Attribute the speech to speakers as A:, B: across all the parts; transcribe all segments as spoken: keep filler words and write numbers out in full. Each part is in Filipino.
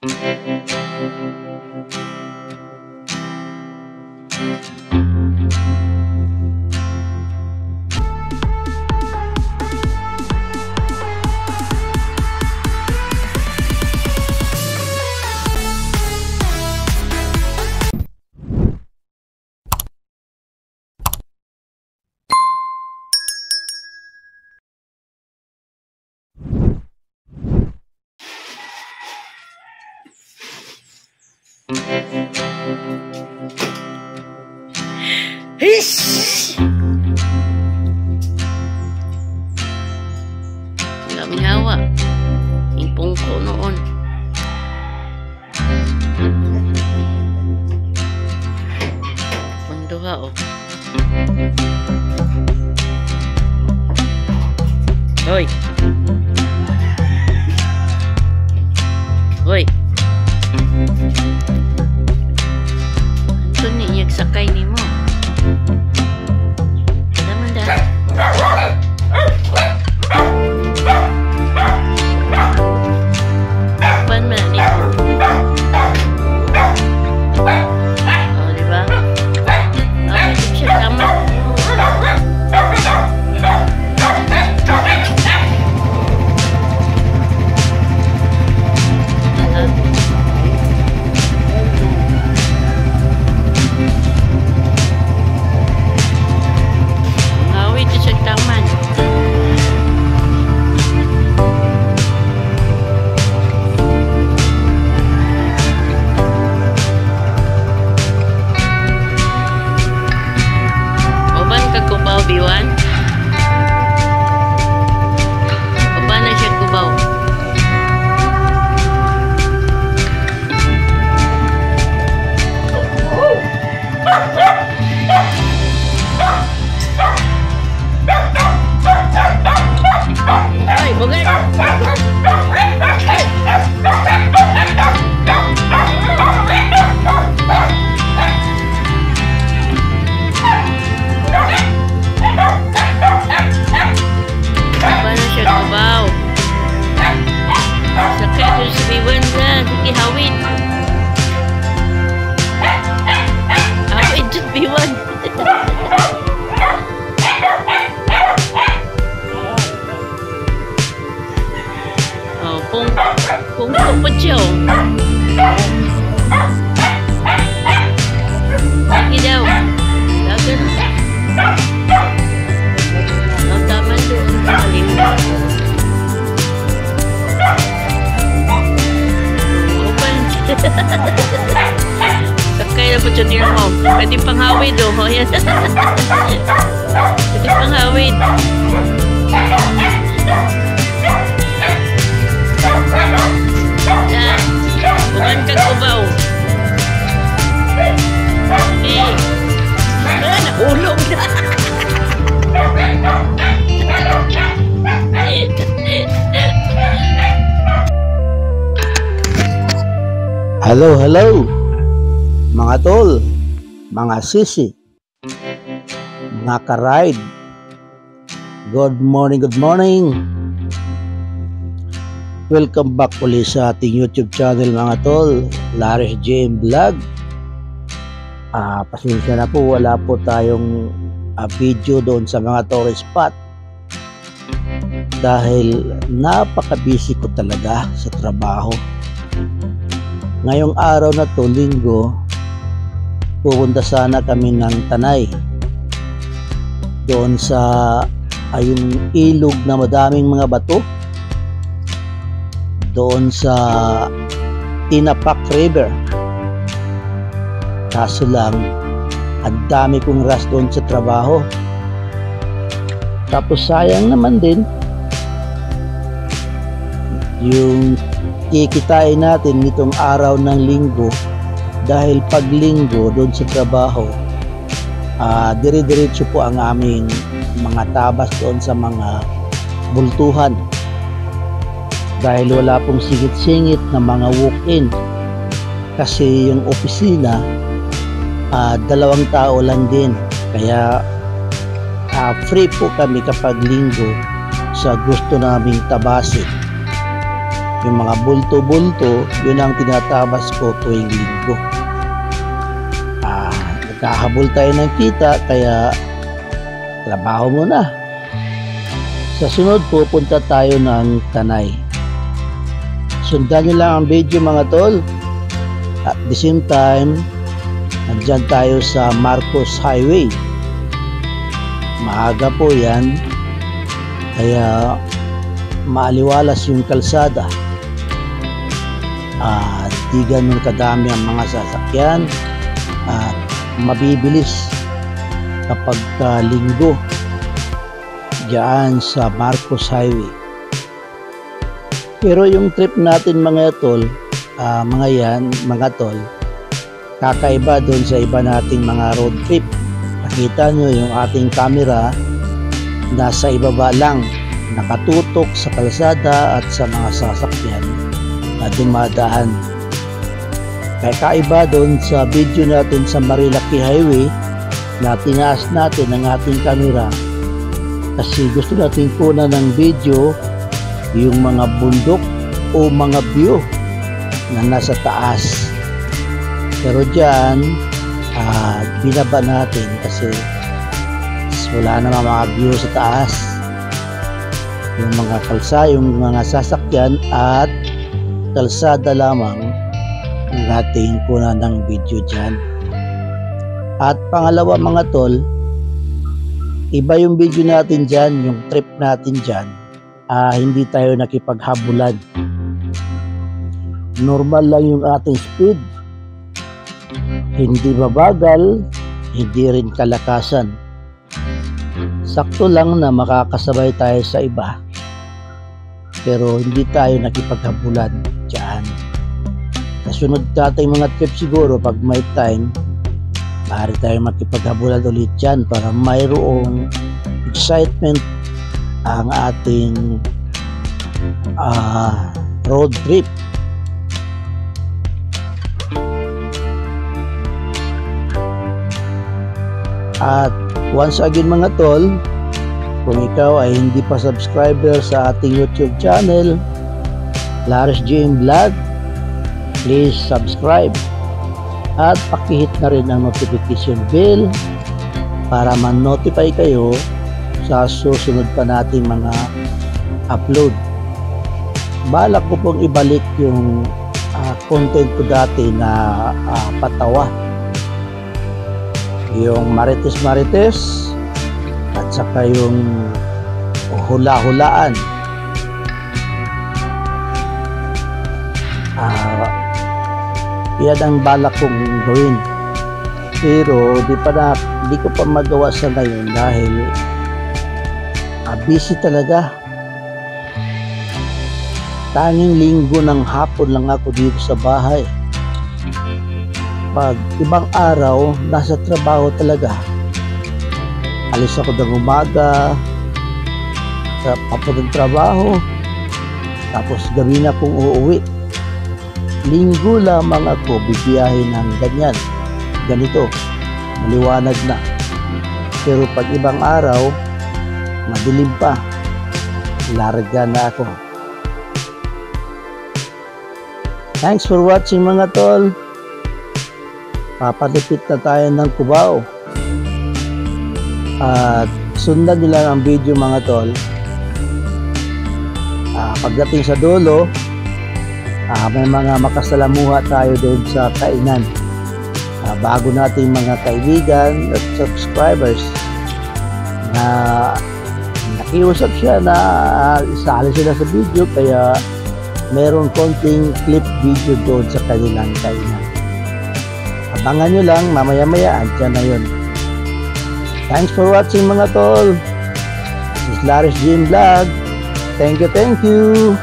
A: Hish! Wala may hawa. Impong ko noon. Panduha o. Hoy! Hoy! Anto ni iyag sakay ni mo? Biwan Baba na siya Cubao. Ay, bugat. Cubao. Sakay ko sa Biwan na. Sige, hawid. Hawid dyan, Biwan. Oh, pung pung pung pa siya, oh. Sige daw. Dagan. Ang taman doon. Kalimut. Sakay na po dyan niyo mo. Pwede pang hawid o. Oh. Pwede pang hawid. Yan. Bukan ka Cubao. Eh. Ah, nahulog na.
B: Hello, hello, mga tol, mga sisi, mga ka-ride. Good morning, good morning. Welcome back ulit sa ating YouTube channel, mga tol, Laris J M Vlog. Ah, pasensya na po, wala po tayong uh, video doon sa mga tourist spot. Dahil napaka-busy ko talaga sa trabaho. Ngayong araw na to, linggo, pupunta sana kami ng Tanay. Doon sa ayong ilog na madaming mga bato. Doon sa Tinapak River. Kaso lang, ang dami kong rush doon sa trabaho. Tapos sayang naman din yung kikitain natin nitong araw ng linggo, dahil pag linggo doon sa trabaho, uh, dire-diretso po ang aming mga tabas doon sa mga bultuhan, dahil wala pong singit-singit na mga walk-in, kasi yung opisina uh, dalawang tao lang din, kaya uh, free po kami kapag linggo sa gusto naming tabasin. Yung mga bulto-bulto, yun ang tinatabas ko tuwing linggo. Ah, nagkahabol tayo ng kita, kaya trabaho muna. Sa sunod, pupunta tayo ng Tanay. Sundan nyo lang ang video mga tol. At the same time, nandyan tayo sa Marcos Highway. Maaga po yan, kaya maaliwalas yung kalsada. At di ganun kadami ang mga sasakyan at mabibilis kapag uh, linggo diyan sa Marcos Highway. Pero yung trip natin mga tol, uh, mga yan, mga tol, kakaiba doon sa iba nating mga road trip. Nakita nyo yung ating camera nasa ibaba lang, nakatutok sa kalsada at sa mga sasakyan na dumadaan. Kaya kaiba doon sa video natin sa Marilaki Highway na tinaas natin ang ating camera kasi gusto natin kunan ng video yung mga bundok o mga view na nasa taas. Pero dyan uh, binaba natin kasi wala naman mga view sa taas, yung mga kalsa, yung mga sasakyan at kalsada lamang ang ating kunan ng video dyan. At pangalawa mga tol, iba yung video natin dyan, yung trip natin dyan, uh, hindi tayo nakipaghabulan. Normal lang yung ating speed, hindi mabagal, hindi rin kalakasan. Sakto lang na makakasabay tayo sa iba, pero hindi tayo nakipaghabulan dyan. Sa sunod nating mga trip siguro, pag may time, maaari tayo makipaghabulan ulit dyan para mayroong excitement ang ating uh, road trip. At once again mga tol, kung ikaw ay hindi pa subscriber sa ating YouTube channel, Laris J M Vlog, please subscribe at pakihit na rin ang notification bell para man-notify kayo sa susunod pa nating mga upload. Balak ko pong ibalik yung uh, content ko dati na uh, patawa, yung marites-marites at saka yung hula-hulaan. Uh, yan ang balak kong gawin, pero di pa na, di ko pa magawa sa ngayon dahil uh, busy talaga. Tanging linggo ng hapon lang ako dito sa bahay. Pag ibang araw, nasa trabaho talaga. Alis ako ng umaga sa papuntang trabaho, tapos gabi na akong uuwi. Linggo lamang ako bibiyahin ng ganyan, ganito, maliwanag na. Pero pag ibang araw, madilim pa, larga na ako. Thanks for watching mga tol. Papalipit na tayo ng Cubao. At sundan nila ang video mga tol. Uh, pagdating sa dulo, uh, may mga makasalamuha tayo doon sa kainan. Uh, bago nating mga kaibigan at subscribers na nakiusap siya na uh, isali sila sa video, kaya meron konting clip video doon sa kanilang kainan. Abangan nyo lang, mamaya-maya, andyan na yun. Thanks for watching mga tol. This is Laris J M Vlog. Thank you, thank you.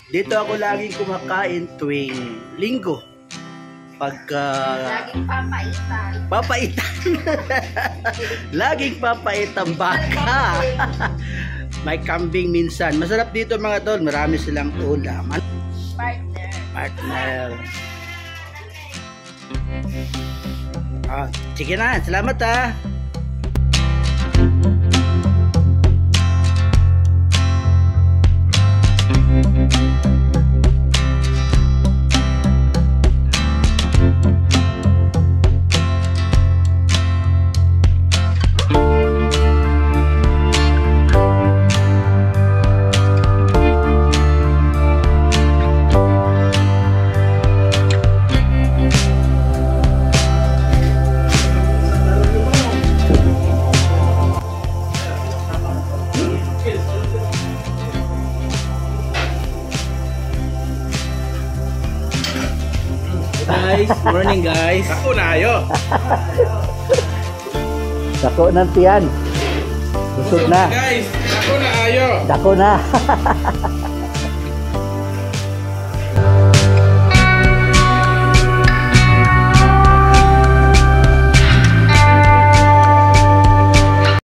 B: Dito ako laging kumakain tuwing linggo. Pagka...
C: Laging papaitan.
B: Papaitan. Laging papaitan baka. May kambing minsan. Masarap dito mga tol. Marami silang ulam.
C: Partner.
B: Partner. Ah, sige na. Salamat ha.
D: Guys, morning guys. Ako na ayo.
B: Dako ng tiyan. Busog na.
D: Guys, ako na ayo.
B: Dako na.